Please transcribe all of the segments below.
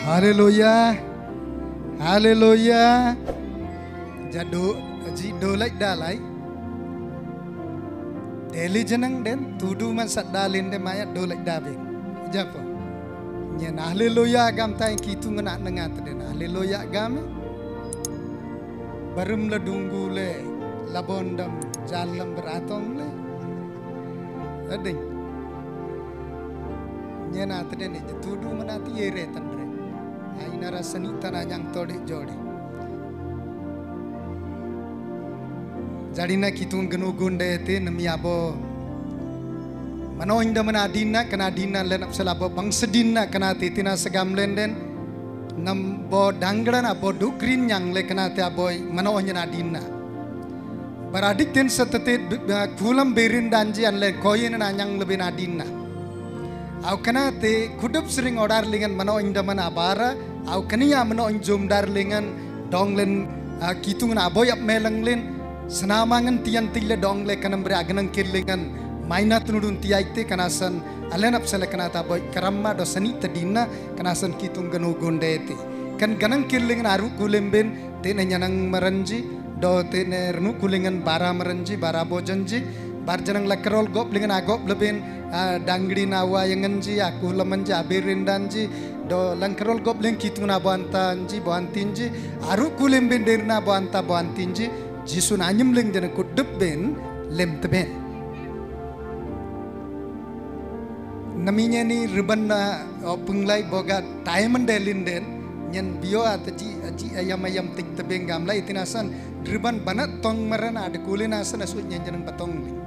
Haleluya. Haleluya. Jadu ji dolai dalai. Deli jeneng den tudu man sat dalin de mayat dolai dabe. Japa. Nyen haleluya gam tai kitu ngena nengat den. Haleluya gam. Barum la dunggu le labondam jalam beratong le. Ading. Nyen atde ne tudu manati ere tandre. Aina rasani tananyang tode jodi. Jadina kitung genu gunde te nami abo. Mano inda mana adina kena adina len apselabo bangsedina kena titina segam lenden. Nam bo dangran abo dukrin yang le kena te aboy mano nya adina. Baradik ten setete kulam berin danji an le koyen na nyang lebih adina. Au kena te kudup sering odar lingan mano inda mana abara au kenia mano injum dar lingan donglen kitung na aboy ap melang len senamangan tian tile dongle kanam beraganang kirlingan maina tunudun tiaite kanasan alenap sele kanata boy karamma do sani tadina kanasan kitung ganu gondete kan ganang kirlingan aru kulemben te nyanang maranji do te ne rnu kulingan bara maranji bara bojanji barjanang lakrol gop lingan agop leben dangdi nawa yanganji aku lamanji abirindanji do langkrol gop ling kitung na boantanji boantinji aru kulemben derna boanta boantinji jisun anyem ling jana kudup ben lem teben. Naminya ni riban na penglai boga diamond delin den nyen bio ataji aji ayam tik tebeng gamla itinasan riban banat tong marana ada kulinasan asu nyen janang batong ling.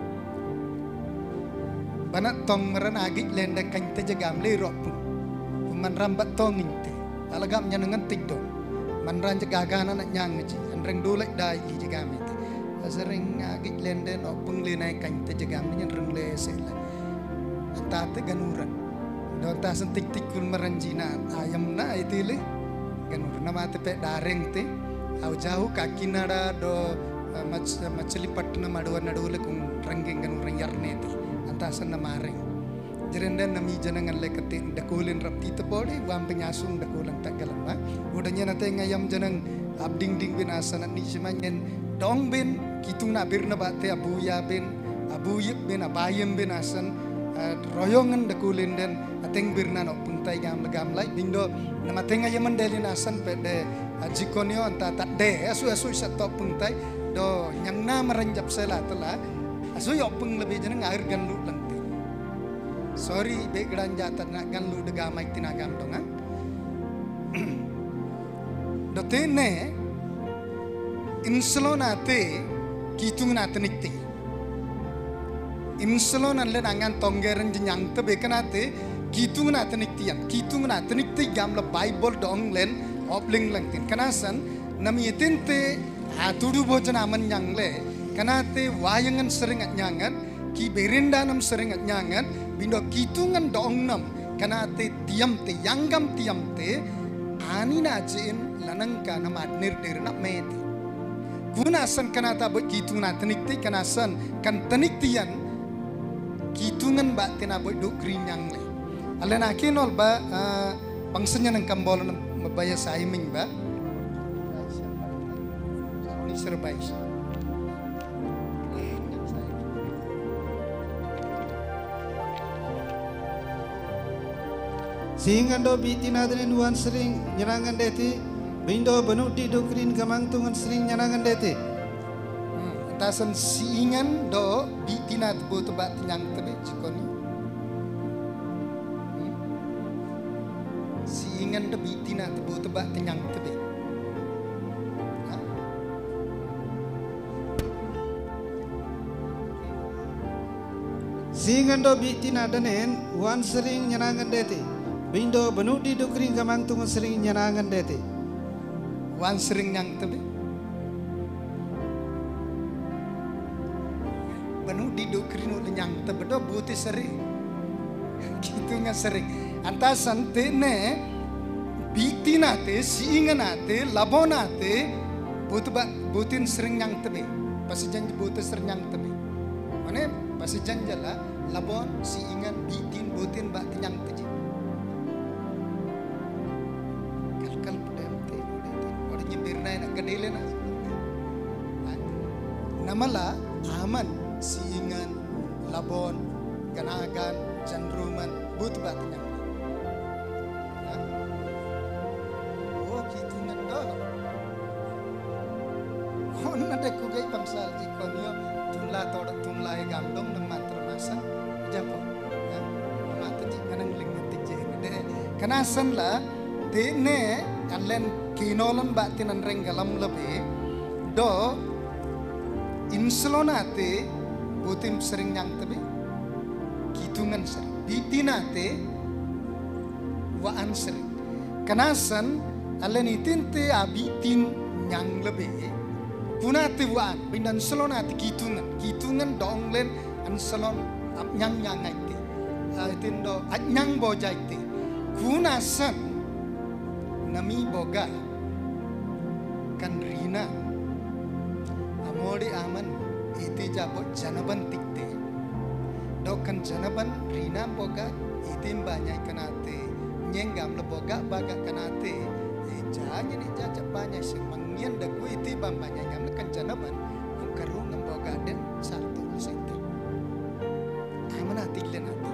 Banat tong marana agik lenda kante jagamle rok man rambat tong inte alagam nyanangan tik do man ran jagagana nak nyang ji reng dolek dai li jagam itu sering agik lenden openg lenai kan te jagam ni reng le sela anta te ganuran do ta sentik tikul meranjina ayam na itu le ganur nama te pe dareng te au jauh kaki nada do maceli patna maduan nadule kung rengeng ganur yarne te anta san namareng jerenden nami janangan leketin dakulin rapti te bodi wam penyasung dakulan tagalama udanya nate ngayam janang abding ding bin asana ni semanyen dong bin kitung na birna bate abuya bin abuyip bin abayem bin asan royongan dakulin den ateng birna no puntai gam legam lai bindo nama tenga yaman delin asan pede jikonyo anta tak de asu satop puntai do nyang na merenjap sela tela asu yo pung lebih jeneng air ganlu lengti sorry background jatan nak ganlu degamai tinagam donga dotene inselon ate kitung na tenikti inselon an len angan tonggeran jenyang te bekanate kitung na tenikti gamla bible dong len opling langtin kanasan nami etente atudu bojana aman yang le kanate wayangan sering at nyangan ki berindanam sering at nyangan bindo kitungan dong nam kanate tiam te yanggam tiam te ani na jin lanangka na madnir dirna meti kunasan kanata boy kitung na tenikti kanasan kan teniktian kitungan ba tina boy do green yang le alena kinol ba pangsenya nang kambol na mabaya sa iming ba ni serbay sehingga do bitina den nuan sering nyerangan deti bindo benu di dokrin kamang tungan sering nyerangan deti tasan siingan do bitina tubo tuba tinyang tebe jikoni siingan do bitina tubo tuba tinyang tebe sehingga do bitina denen wan sering nyerangan deti bindo benu di dokrin kamang tungan sering nyerangan deti wan sering nyang tebe benu di dokrin ul nyang tebe do buti sering gitu nga sering antasan te ne bitina te siingan ate labona te butin sering nyang tebe pasi janji buti sering nyang tebe mane pasi janjala labon siingan bitin butin ba nyang tebe kadile na. Namala aman siingan labon ganagan janruman but batnya. Oh gitu nando. Oh nade kugai bangsal ikonyo tunla toda tunla gandong na mantra masa japo. Mata ji kanang lingatik je de kanasan la de ne allen kinolan batinan renggalam lebe do inselonate butim sering nyang tebe kitungan sering bitinate waan sering kanasan allen itinte abitin nyang lebe punate waan bindan selonate kitungan donglen an selon nyang nyang aite itindo nyang bojaite kunasan nami boga kan rina amodi aman iti jabot janaban tikte dokan janaban rina boga itim banyak kanate nyenggam le boga baga kanate janya ni jaja banyak semangyan dagu iti bam banyak ngam kan janaban karung ngam boga den sarto sente amana tiklen ati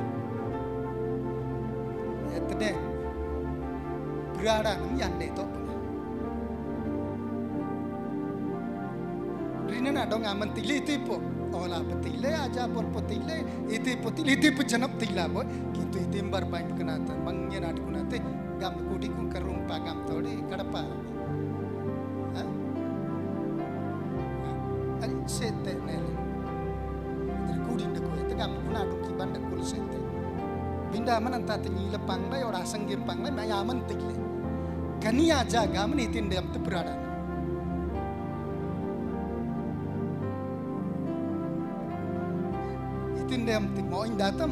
etde berada nam yande to na dong aman tile tipo ola petile aja por potile iti janap tila boy gitu iti mbar bain kenata mangnya nadi kunate gam kudi kun karung pagam todi kadapa ali sete nele dari kudi ndeko itu gam kunadu kiban de kul sete binda man anta tinyi lepang lai ora sanggim pang lai mayaman tile kani aja gam ni tin dem te berada tindem timoin datam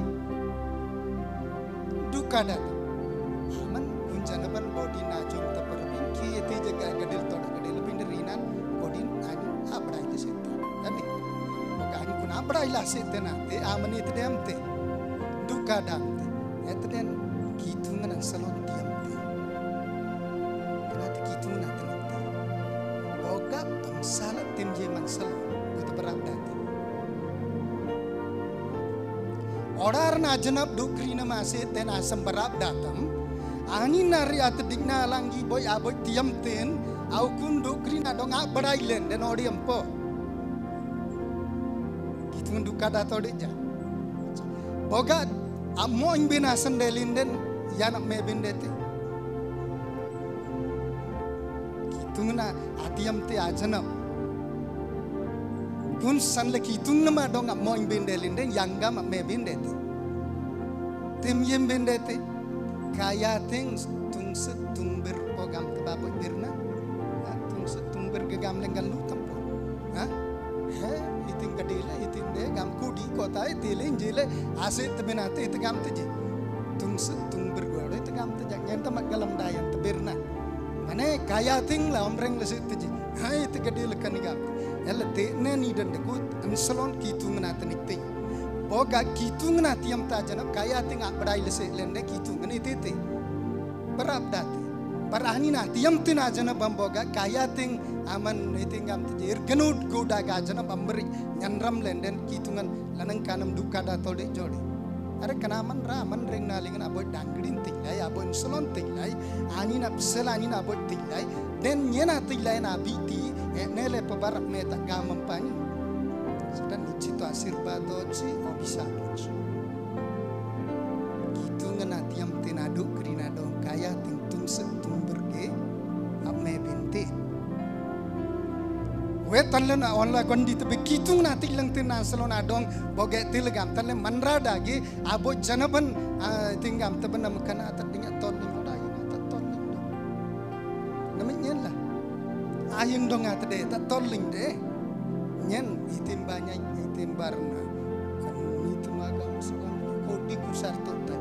duka datam aman kunjanaban body najum taparabin ki eti jaga gadil toda gadil pinderinan body najum abrai le sette tadi bukan kun abrai la sette nate aman itdem te duka damte etden kitungan an salon diamte kenate kitungan atenate boga pamsala tim je mansal itu berabda Odar na janap dukri na masih ten asam berab datam, ani nari at digna langgi boy aboy tiam ten, au kun dukri na dong abrai len den odi ampo. Gitu duka dato deja. Boga amo ing bina sendelin den yanak me bendete. Gitu na atiam te ajanap. Kun san le kitung nama dong amo ing bendelin den yanggam me bendete. Tim yem bendete kaya ting tung ber pogam te baboy birna. Tung ber gegam lenggal lu tempo. Iting kadila iting de gam kudi kota itile injile asit te benate te gam te je. Tung ber gua te gam te jak nyenta mat galam dayan te birna. Mane kaya ting la omreng le sit te je. Hai te kadila kan gam. Ella te ne ni dan dekut ansalon kitung na tenikte boga kitung na tiam ta janap kaya ting abrai lese lende kitung ni tete berab date barani na tiam tina janap boga kaya ting aman itingam te irgenut goda ga janap amberi nyanram lenden kitungan lanang kanam duka datol de jodi are kanaman raman reng nalingan aboy dangdin tilai aboy salon tilai ani na selani na aboy tilai den nyena tilai na biti nele pebarak meta gamam pani sedang icito asirbato ci obisa doci gitu ngena tiam tenado krinado kaya tingtung setung berge amme bente wetan lena onla kondi tebe kitung na tilang tenan salon adong boge tilgam tanle manrada ge abo janaban tinggam tebe nam kana tadinya toling dai toling namanya lah ayung dong ate de ta toling de nyen itim banyak itim barna kan itu magam sulam kodi kusar tota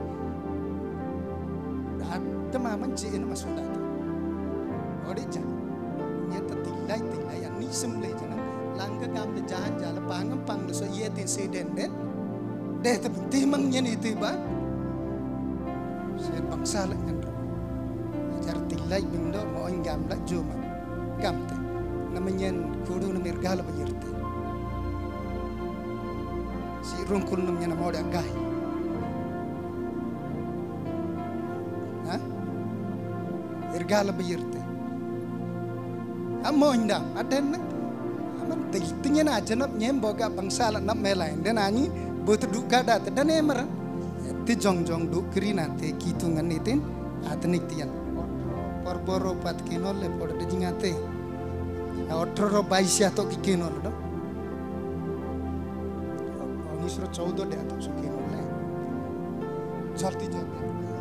dat maman cien masuk dat odi jan nyen ta tilai yang ni semle jan langga gam de jahan jala pangam pang so yetin seden de ta timang nyen itu ba se bangsa la nyen jar tilai bindo mo ingam la juma gamte namanya kudu na mergala bayirte si rungkul namanya na moda gai ha ergala bayirte amo inda aden aman tingnya na janap nyem boga bangsa la nap melain dan ani butuh duka dat dan emer ti jong du krina te kitungan itin atnik tian porboro pat kinol le por de jingate otro baisya to kinol do oni sura 14 de ato kinol le jalti jalti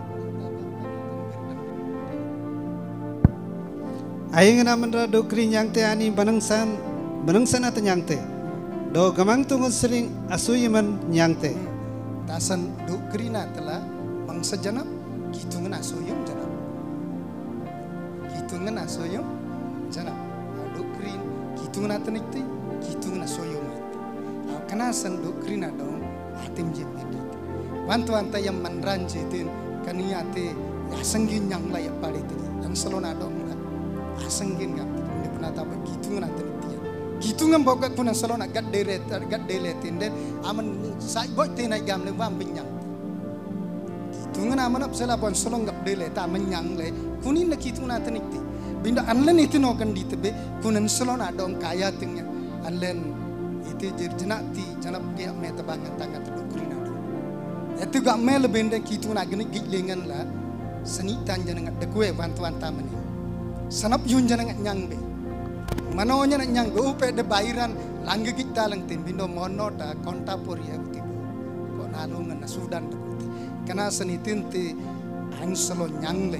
Ayang namandra do kri nyang te ani banangsan at nyang te do gamang tungon sering asuyiman nyang te tasan do krina tela bangsa janap kitungan asoyum janap kitungan asoyum janap do krin kitungan atanikte kitungan asoyum kanasan do krina do atim jem edit bantuan tayam manran jetin kaniyate asangin yang layak palite dan selona do asangin gam ne punata ba kitungan atanikte kitungan boga kuna selona gad dele tinden aman sai boy tena gam le wam binyang kitungan aman ap sela bon selong gap dele ta menyang le kunin na kitungan atanikte binda anlen itu no kan ditebe kunan selona dong kaya tingnya anlen itu jirjenati janap ge me tabangan tangan tudukrina do itu gak me lebende kitungan agni gitlengan la senitan janang de kue bantuan tamani sanap yun janang nyang be manonya nak nyang go pe de bairan langge kita lang tin bindo monota kontapori tibu ko nalungan na sudan de kana senitin te anselo nyang le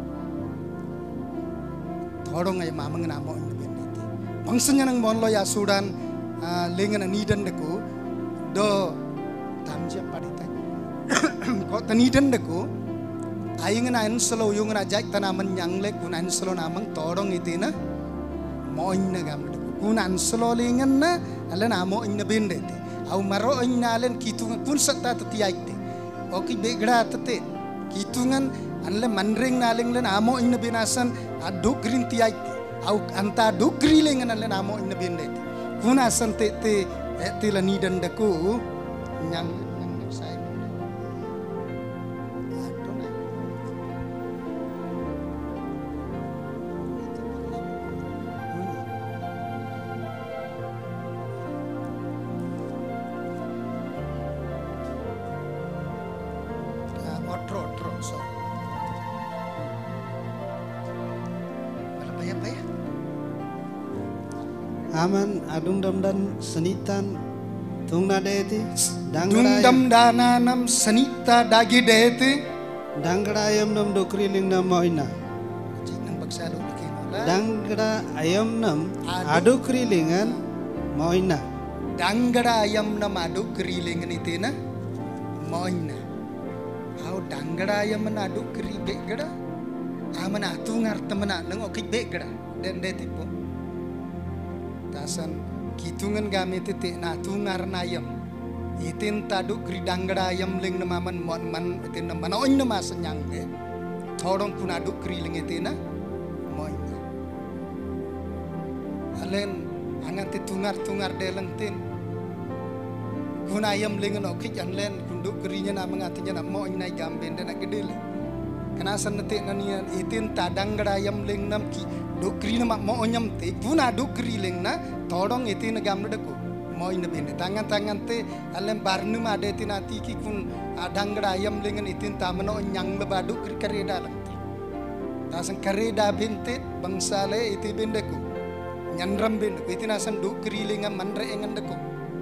thorong ay mamang na mo independent bangsanya nang monlo ya sudan lengan nidan de ko do tamja padita ko tanidan de ko ayingan anselo yung na jai tanaman nyang le kun anselo namang thorong itina mo inna gam de kun anselo lengan na ala na mo inna bendete au maro inna len kitungan kun satta tatiaite oki begra tate kitungan anle manring naling len amo inna binasan adu green tiaite au anta adu griling anle amo inna bendete kun asan te la nidan de ku nyang sai otro so apa ya aman adung damdan senitan tungna deeti dungdam dananam sanita dagi dete dangra ayam nam do kriling nam moina jinang bagsalo dikinola dangra ayam nam adu krilingan moina dangada ayam nam adu krilingan itina moina au dangada ayam na adu kri begada amana tungar temana nang okik begada den detipo tasan kitungan gamit te na tungar na ayam itin tadu kri dangada ayam ling namaman mon man itin namana oin nama senyang de thorong kun adu kri ling itina moina alen angan te tungar de lang tin kun ayam ling no kik anlen kunduk krinya na mangatinya na mo inai gamben de na gedele kana sanate nanian itin tadang gadayam ling nam ki dokri na mo onyam te puna dokri ling na todong itin gamna de ko mo ina bende tangan te alem barnu ma de tinati ki kun adang gadayam ling itin tamano nyang ba dokri kare dalam te tasan kare da bente bangsale iti bende ko nyanram bende itin asan dokri ling manre engan de ko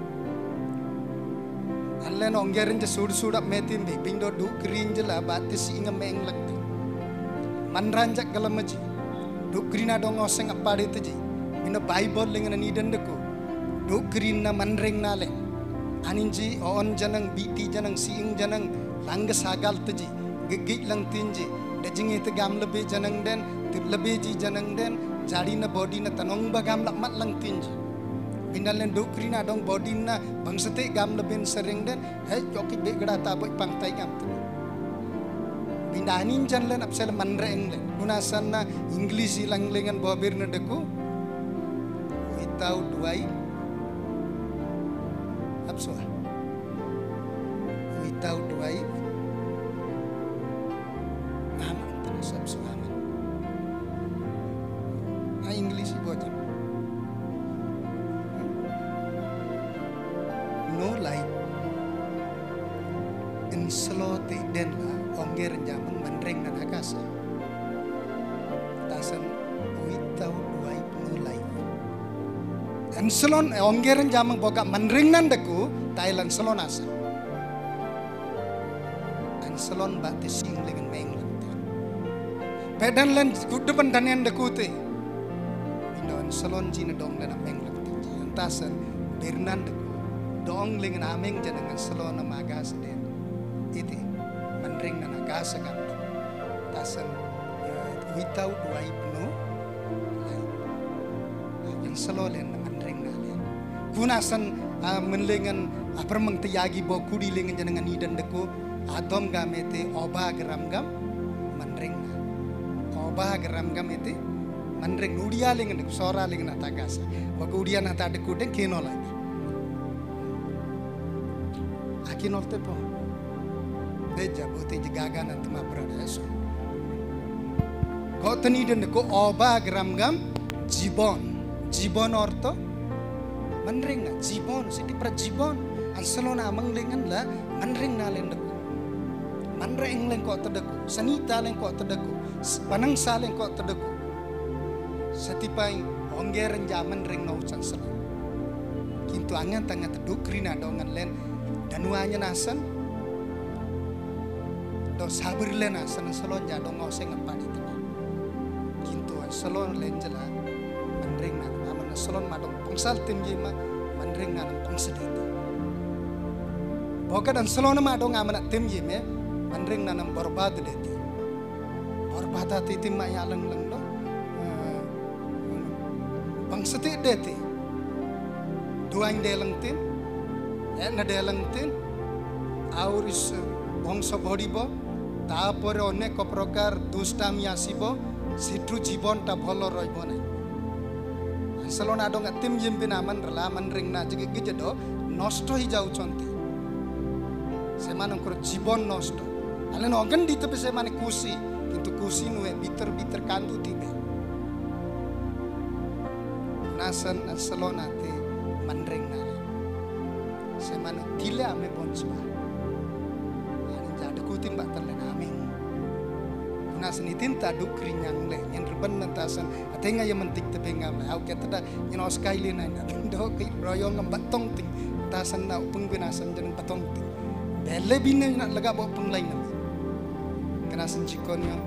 allen ongerin je sud metin be bindo du green je la batti singa meng lagti manranjak galamaji du green adong oseng apade teji bindo bible lengan ni dendeko du green na manreng nale aninji on janang biti janang siing janang langga sagal teji gegit lang tinji dejing ite gam lebe janang den tip lebe ji janang den jadi na body na tanong bagam lak mat lang tinji Bindalen dokrina dong bodina bangsate gam lebih sering dan hei joki begada taboy pangtai gam tu. Bindanin jan len apsel manreng len. Gunasan na English ilang lengan bobir na deku. uitau duai apsua uitau duai aman terus apsua aman English ibu aja no light in slow den la onger jamang menreng nan akasa tasan uitau duai no light en salon onger jamang boga menreng nan deku Thailand salon asa en salon bate singling menglan pedan lan kudu pendanen deku te salon jina dong na menglan tasan bernan deku dong lengan ameng jangan salon na magas den iti menring na nagasa kan tasan without wipe no yang salolen na menring na len kunasan menlengan aparmang tayagi bo kudi lengan jangan idan deku adom gamete oba geram gam menring na oba geram gam iti menring udia lengan deku sora lengan atagasa bagu udia nata deku den kenola akinol te po beja bote jagaga na tuma berada eso kau tani dan ko oba gram gam jibon orto menring na jibon siti pra jibon anselona amang lengan la menring na len deku menring len ko tedeku sanita len ko tedeku panang salen ko tedeku setipai ongeren jaman ring no chansel kintu angan tanga teduk rina dongan len danuanya nasan do sabir len asan salon jadong ngoseng ngapadi tena kintu salon len jela menring na aman salon madong pangsal tim jema menring na pangsedete boga dan salon madong aman tim jeme menring na nam borbad leti borbad ati tim ma ya leng do pangsete dete duang deleng tin na deleng tin auris bongso bodibo তারপরে অনেক প্রকার দুষ্টামি আসিব সিটু জীবনটা ভালো রইব না আসলে না ডং আতিম জিম্পিন আমান রলা মান রিং না যে গিজেড নষ্ট হই যাউছন্তি সেমানଙ୍କର জীবন নষ্ট আলে নগন দিতে পে সেমানে খুশি কিন্তু খুশি নুয়ে ভিতর ভিতর কান্দুতিবে নাসন আসলে নাতে মান রিং না সেমানে দিলে আমি বঞ্চবা kuting batal na namin. Nasan itin ta duk rinyang le yan riban nantasan atenga ya mentik tebengam le au keta da yan oskaili na do kay royong ng batong ting tasan na upang binasan janang batong ting bele bina na laga bo pang lain na kanasan chikon yo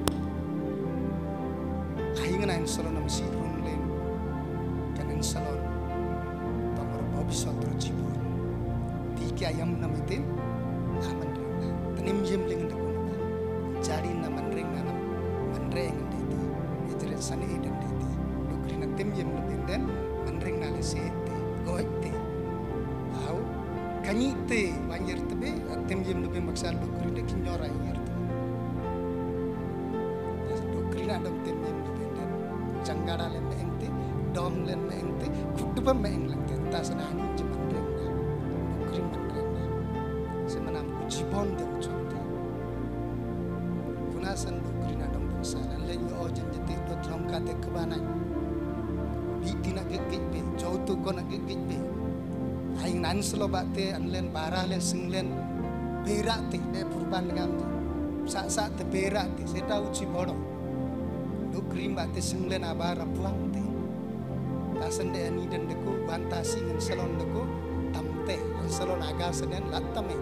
ahingan na salon na masirun len kanan salon tamar bobi sotro jibon tiki ayam na mitin aman nim yem lengan de kuna jari na manring na manreng de ejre sane eden de dukri na tim yem lebin den manring na lesete goite au kanyi te banjir tebe tim yem lebin maksal dukri de kinyora yer dukri na dom tim yem lebin den janggara len ente dom len ente kudupa meng lang ten tasana ni manreng na dukri manreng na semanam ku jibon de nasan dukri na dong bangsalan len yo ojen jeti do tram kate kebanan biti na gegej be jautu ko na gegej be aing nan selo bate an len bara len sing len berak te de purban ngam sa te berak te seta uci bodo dukri bate sing len abara puang te tasan de ani den deku bantasi ngan selon deku tamte an selon aga senen latame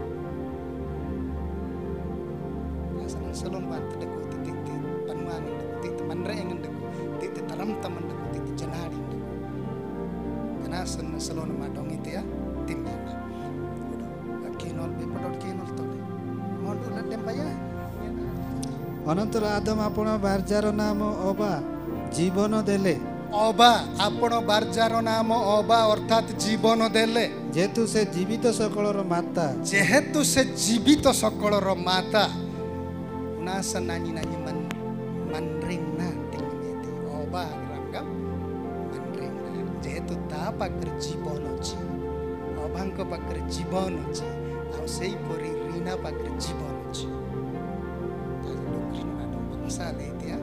salon ban tedeku titik panuan titik manreng deku titik taram taman deku titik janari deku kana salon madong itu ya tim jana udah kinol be podot kinol to mondo na dembaya অনন্তর আদম আপন বারজার নাম অবা জীবন দেলে অবা আপন বারজার নাম অবা অর্থাৎ জীবন দেলে যেহেতু সে জীবিত সকলর মাতা nasa nani manring na tingin iti oba gram manring na jetu ता पाकर जीवन अच्छे अभांग पाकर जीवन अच्छे आ सेई परी रीना पाकर जीवन अच्छे डोकरी ना बंसा दे दिया